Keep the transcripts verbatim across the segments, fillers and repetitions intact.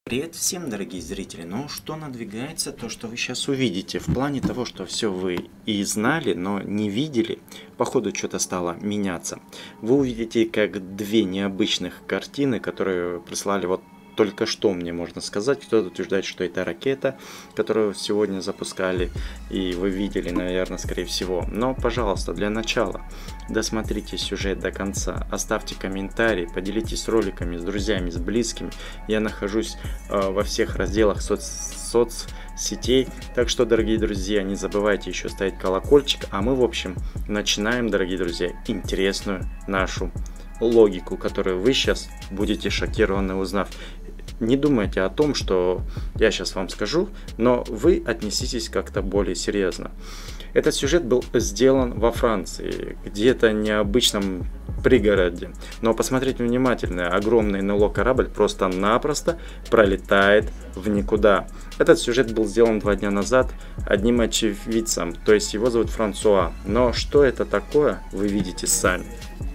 Привет всем, дорогие зрители! Ну, что надвигается, то, что вы сейчас увидите. В плане того, что все вы и знали, но не видели, походу что-то стало меняться. Вы увидите как две необычных картины, которые прислали вот только что, мне можно сказать. Кто-то утверждает, что это ракета, которую сегодня запускали, и вы видели, наверное, скорее всего. Но, пожалуйста, для начала досмотрите сюжет до конца, оставьте комментарий, поделитесь роликами с друзьями, с близкими. Я нахожусь э, во всех разделах соц соцсетей, так что, дорогие друзья, не забывайте еще ставить колокольчик, а мы, в общем, начинаем, дорогие друзья, интересную нашу логику, которую вы сейчас будете шокированы, узнав. Не думайте о том, что я сейчас вам скажу, но вы отнеситесь как-то более серьезно. Этот сюжет был сделан во Франции, где-то необычном пригороде. Но посмотрите внимательно, огромный эн эл о корабль просто-напросто пролетает в никуда. Этот сюжет был сделан два дня назад одним очевидцем, то есть его зовут Франсуа. Но что это такое, вы видите сами.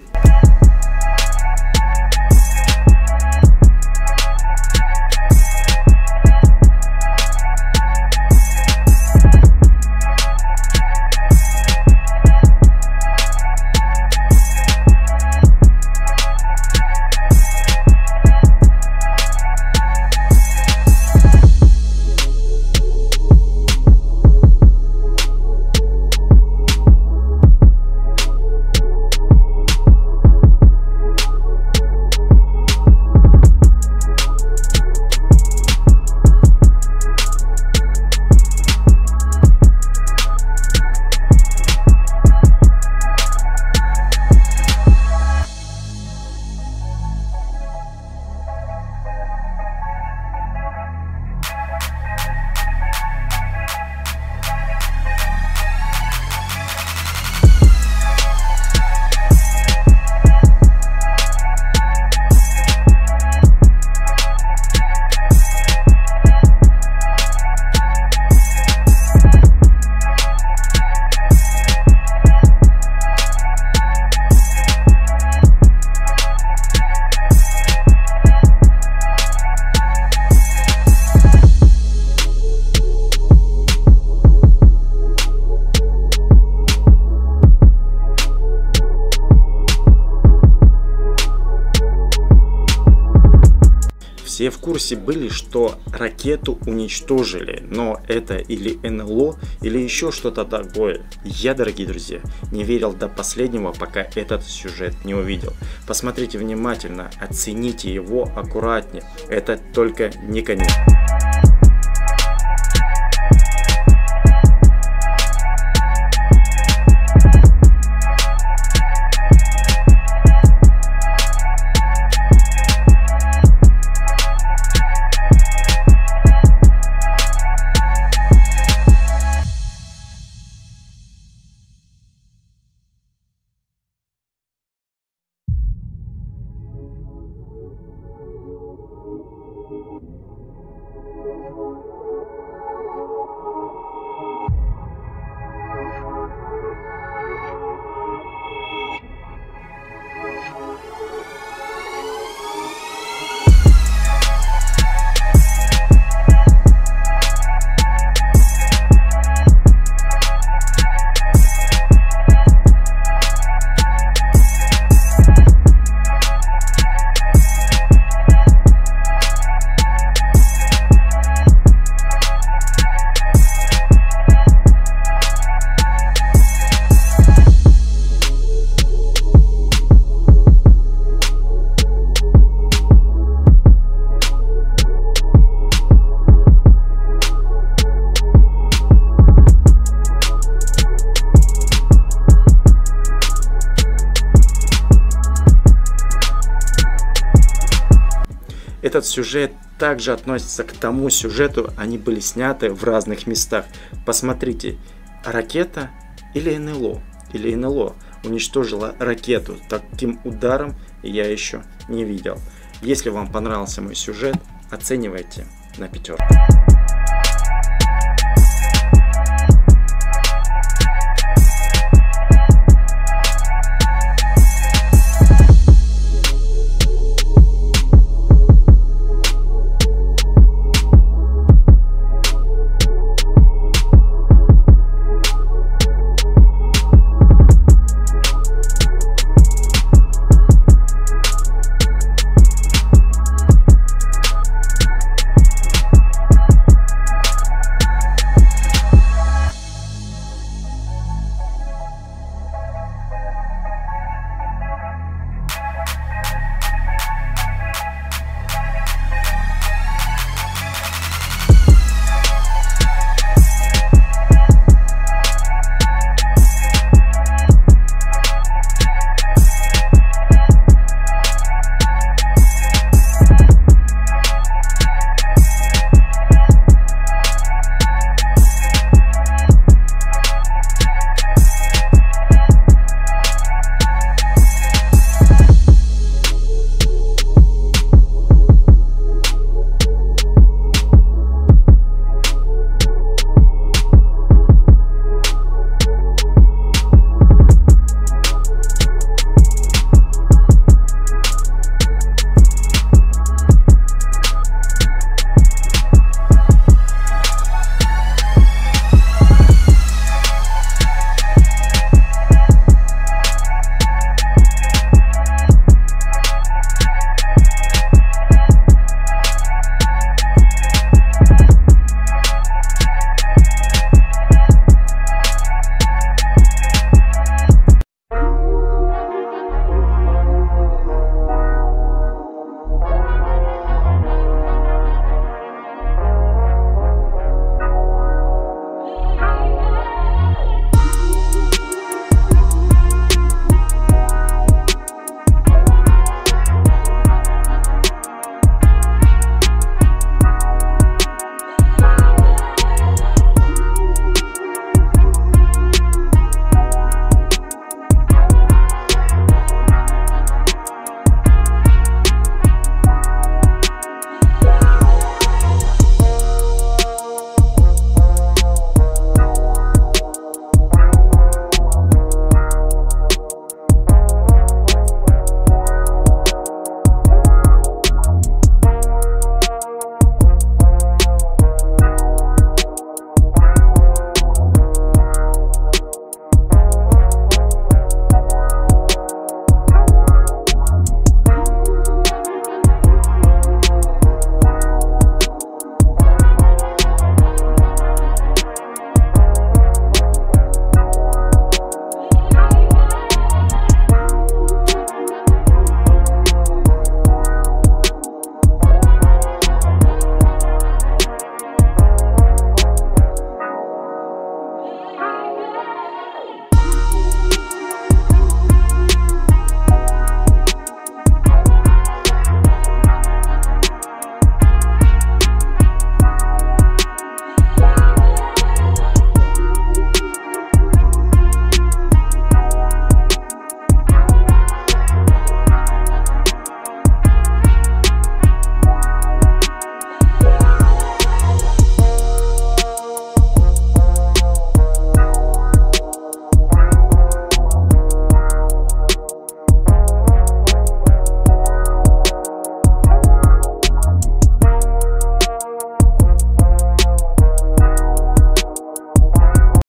Все в курсе были, что ракету уничтожили, но это или эн эл о, или еще что-то такое. Я, дорогие друзья, не верил до последнего, пока этот сюжет не увидел. Посмотрите внимательно, оцените его аккуратнее. Это только не конец. Этот сюжет также относится к тому сюжету, они были сняты в разных местах. Посмотрите, ракета или эн эл о, или эн эл о уничтожила ракету. Таким ударом я еще не видел. Если вам понравился мой сюжет, оценивайте на пятерку.